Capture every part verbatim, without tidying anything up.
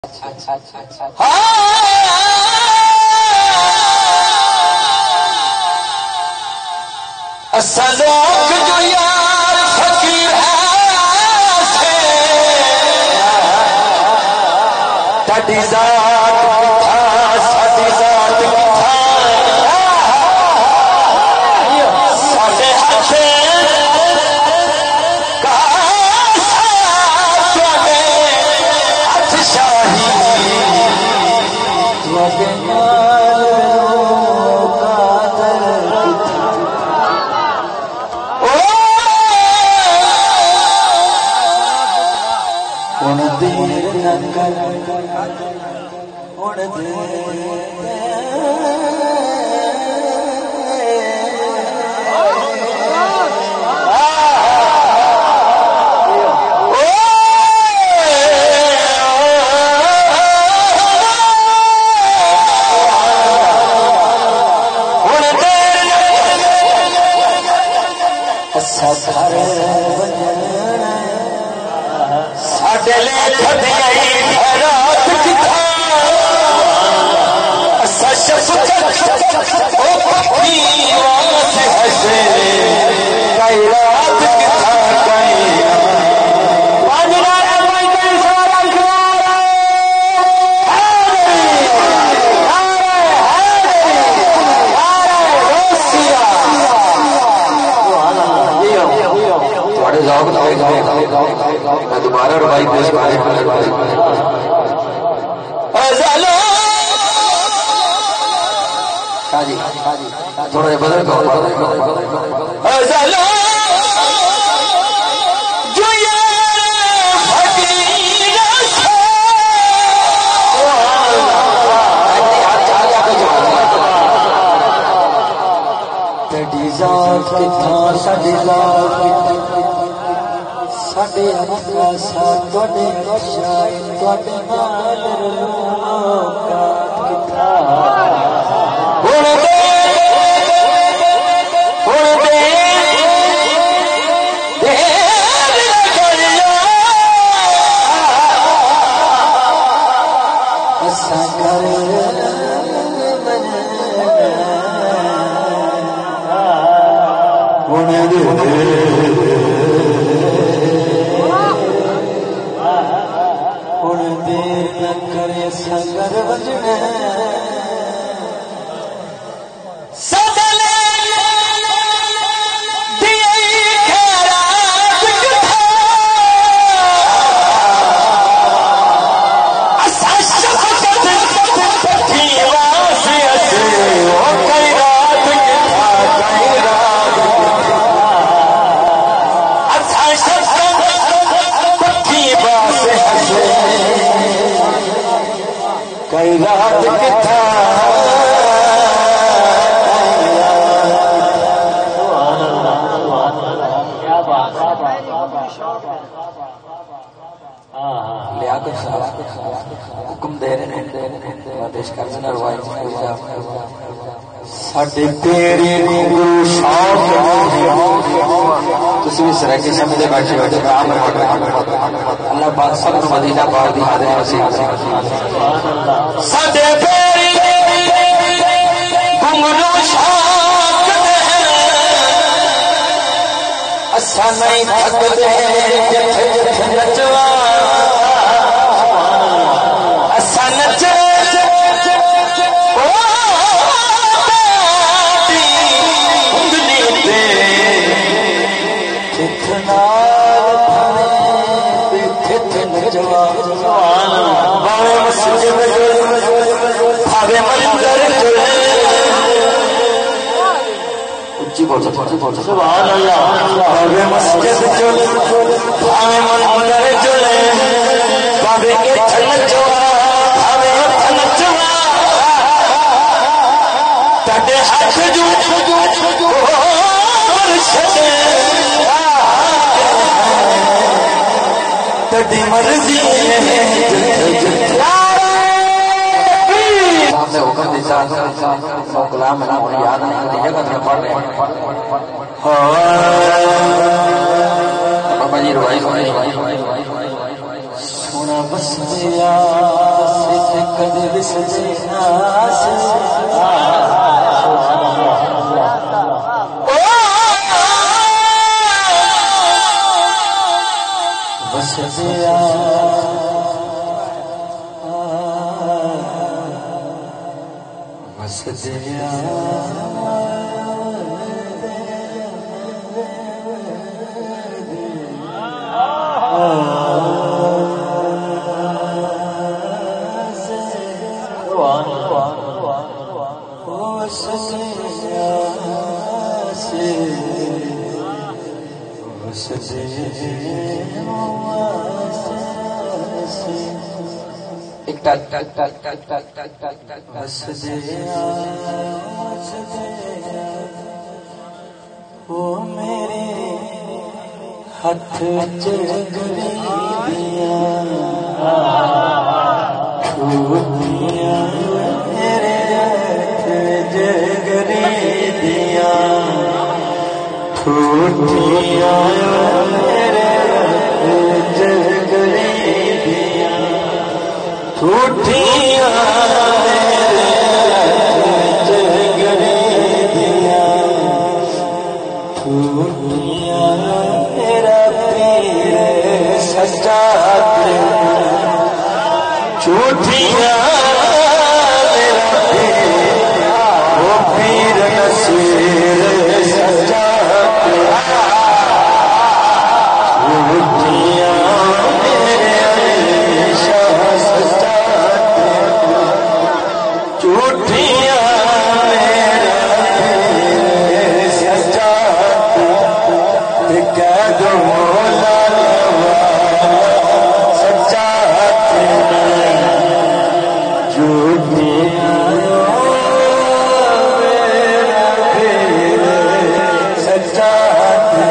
سلوک جو یار فقیر ہے تڑی ذات کتھا ساڈی ذات کتھا ساڈے ہاتھ کاسا تواڈے ہاتھ شاہی تواڈے دوبارہ روائی پیش تھوڑا جا بدل ساڈے رکھا تواڈے رکشا تواڈے نال لوکا کتھا ہن دے ہن دے دیر کریا اساں کر ہن دے سنگر بجنے کئی رات کتھا حکم دے رہے پیش کر ساڈے تیری گرو شوق تسی بھی سرائے سمجھے بیٹھے بیٹھے اللہ پاک سب کو مدینہ پاک دی حاضر نصیب ساڈے تیری گرو شوق اساں نہیں تھکدے جتھے جتھے نچوا اساں نچے سبحان اللہ مسجد چلے بھاوے منظر چلے بابے کے نچوا بھاوے نچوا تڈے ہاتھ جو تڈی مرضی نے حکم دیتا کلام یاد نہیں جگہ پڑھ رہے بابا جی روائی سونا بس دیا سجنا سے بس دیا بس دیا ایک ٹک ٹک ٹک ٹک ٹک ٹک ٹک ٹک بس دیا وہ میرے ہاتھ جگریدیاں ٹوٹیاں میرے ہاتھ جگریدیاں ٹوٹیاں میرے ہاتھ جگریدیاں ٹوٹیاں میرے ہاتھ جگریدیاں ٹوٹیاں میرا پیر سجاد ٹوٹیاں میرا پیر وہ پیر نصیر سجاد ٹوٹیاں میرے شاہ سجاد ٹوٹیاں میرا پیر سجاد کہہ دو مولا سجاد ٹوٹیاں میرا پیر سجاد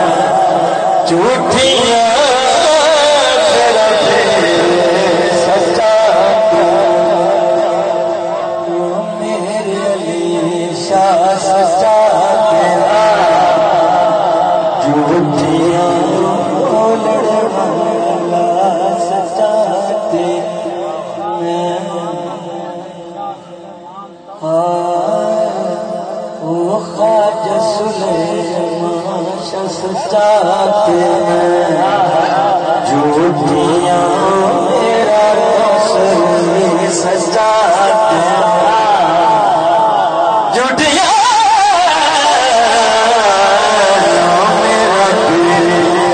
ٹوٹیاں میرا پیر سجاد میرے علی شاہ سجاد ٹوٹیاں لڑوالا سجاد وہ خواجہ سلیمان شاہ سجاد ٹوٹیاں میرا رسول سجاد ٹوٹیاں میرا پیر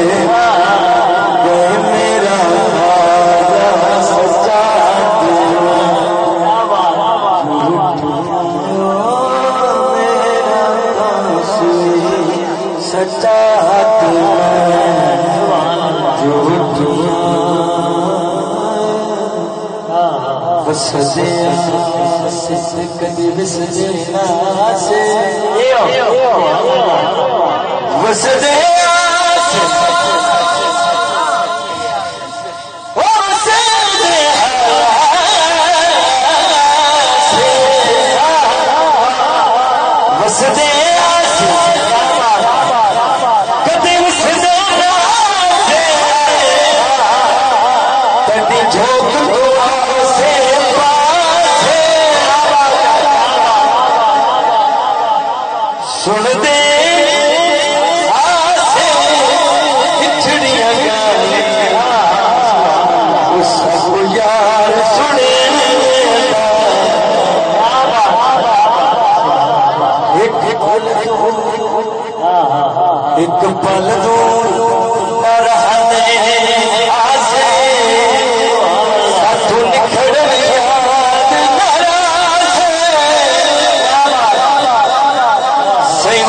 میرا خواجہ سجاد سجاد بس دیا کبھی بس دینا سے بس دیا بس دیا کبھی بس دینا سے کبھی جھوک دعا سے سن دے آسے بچھڑیاں گالیاں اس کو یار سنے ایک پل ایک پل دور رہنے آسے ساتھوں نکھڑ یاد ناراض سی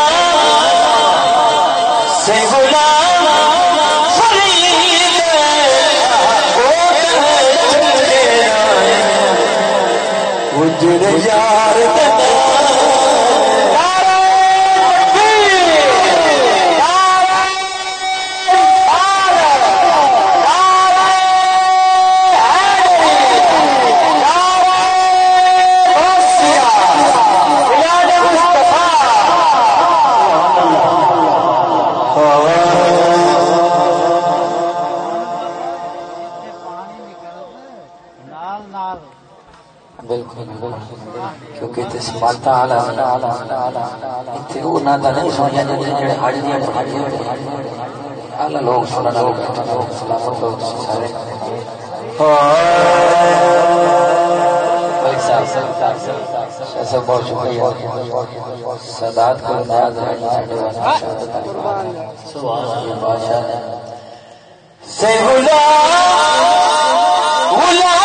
غلام سی غلام فرید وہ چلے آئے وہ جڑے یار بالکل کیونکہ تے سپاتا اعلی تے وہ نہ تا نہیں سویا جڑے ہاڑی دی پڑھائی اعلی لوگ سنن لوگ سلامت لوگ سارے بھائی صاحب سب بہت شکریہ سادات کو نیاز ہے ساڈے واسطے سبحان اللہ بادشاہ سے غلام غلام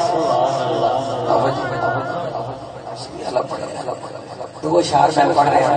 وہ شعر میں پڑھ رہے ہیں